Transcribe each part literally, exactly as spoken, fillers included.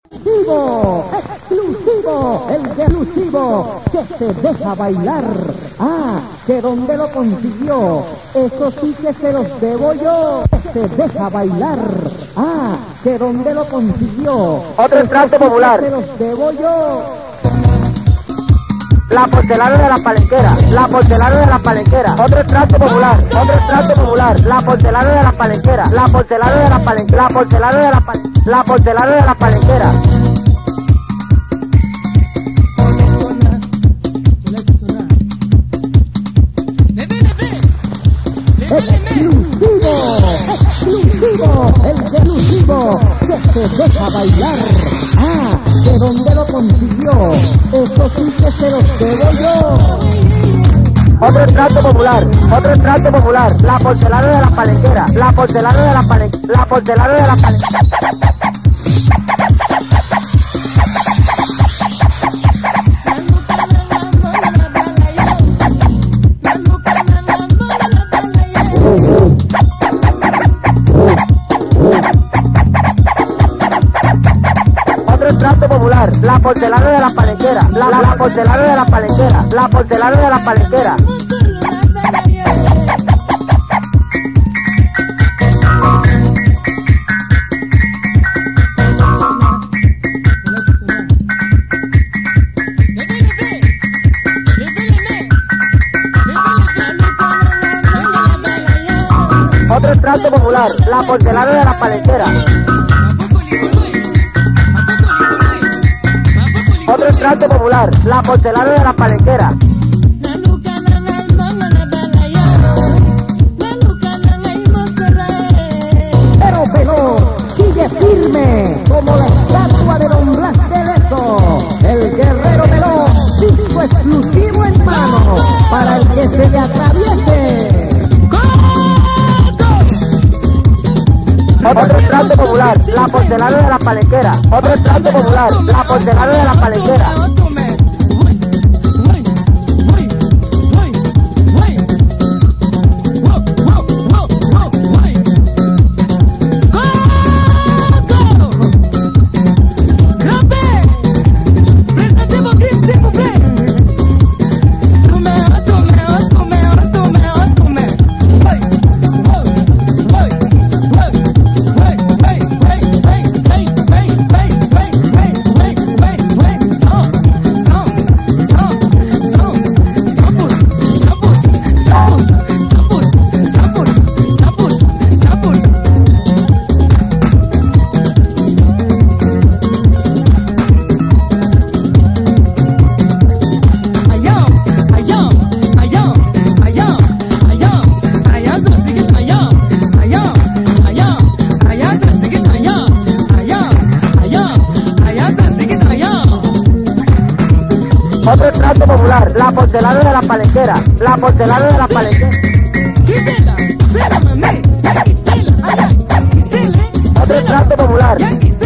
Exclusivo, exclusivo, el exclusivo que se deja bailar. Ah, que dónde lo consiguió, eso sí que se los debo yo. Se deja bailar. Ah, que dónde lo consiguió. Otro entrante popular. Se los debo yo. La porcelana de la palenquera, la porcelana de la palenquera, otro extracto popular, otro extracto popular, la porcelana de la palenquera, la porcelana de la palenquera, la porcelana de la palenquera, la porcelana de la palenquera. Exclusivo, exclusivo, el exclusivo que se deja bailar. Ah, ¿de dónde lo consiguió? Eso sí que se los debo yo. Otro extracto popular, otro extracto popular, la porcelana de la palenquera, la porcelana de la palenquera, la porcelana de la palenquera. Popular, la porcelana de la palenquera, la, la, la porcelana de la palenquera, la porcelana de la palenquera. Otro extracto popular, la porcelana de la palenquera. Otro extracto popular, la porcelana de la palenquera. Pero Peló sigue firme como la estatua de Don Blas de Lezo. El guerrero Peló, disco exclusivo en mano para el que se le atraviese. Otro extracto popular, la porcelana de la palenquera. Otro extracto popular, la porcelana de la palenquera. Otro extracto popular, la porcelana de la palenquera, la porcelana de la palenquera. Otro extracto popular.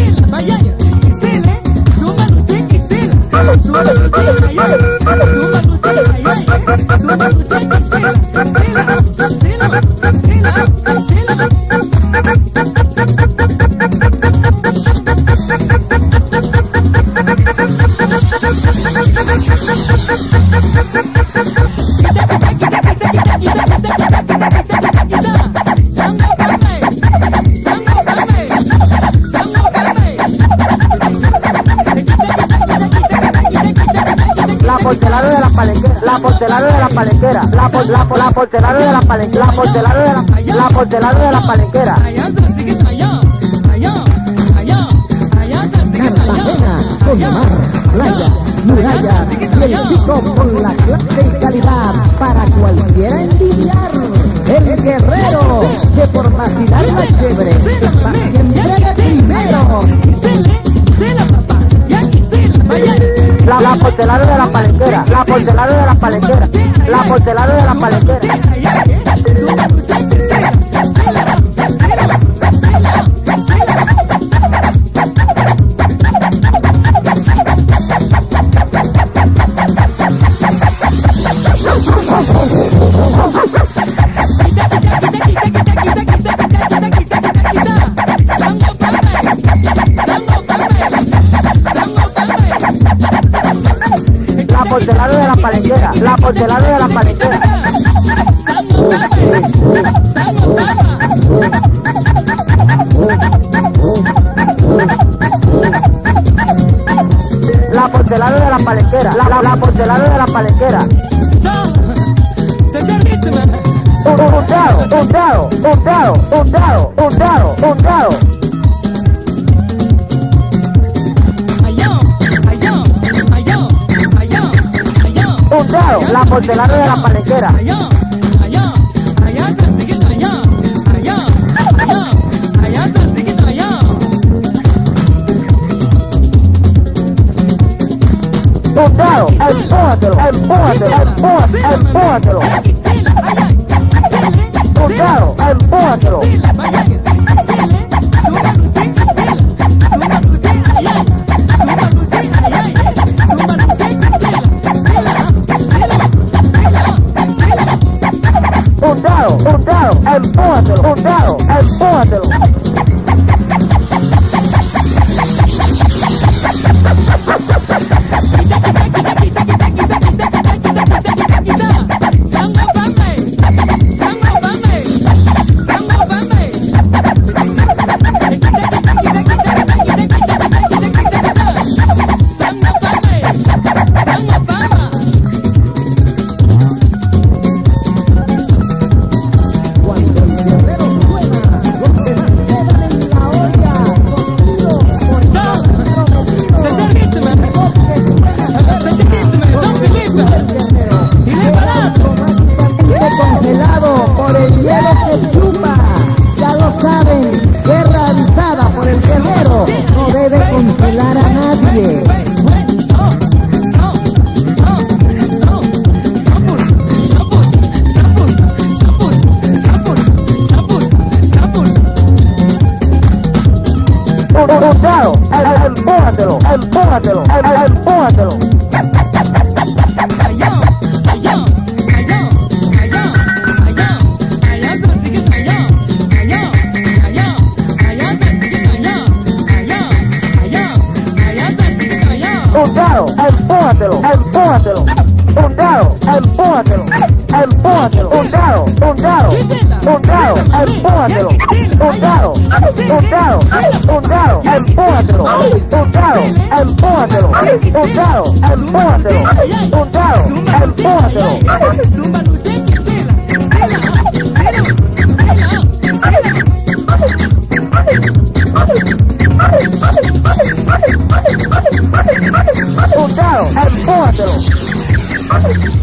La porcelana de la palenquera, la porcelana de la palenquera, la por, la, la porcelana de la palenquera, la porcelana de la, la porcelana de la palenquera. Cartagena con mar, playa, muralla y el pico con la clase y calidad para cualquiera envidiar. El guerrero que por vacilar la chévere está siempre de primero. La, la porcelana de la palenquera, la porcelana de la palenquera, la porcelana de la palenquera. porcelana de la palenquera, la porcelana de la palenquera. La porcelana de la palenquera, la, la, la porcelana de la palenquera. Un, un, un trago, un trago, un trago, un trago, un trago, un trago. Un trago, la porcelana de la palenquera. Un trago, empújatelo, empújatelo, empújatelo, empújatelo. Un trago, empújatelo. Un trago, un trago, empújatelo, un trago, empújatelo. Empújatelo, empújatelo, empújatelo, empújatelo. Un dado, empújatelo, empújatelo. Un dado, empújatelo, empújatelo. Un dado, un dado, un dado, empújatelo. Un dado, un dado, un dado, empújatelo. Un dado, empújatelo. Un dado, empújatelo. Un dado, empújatelo. Un dado, empújatelo.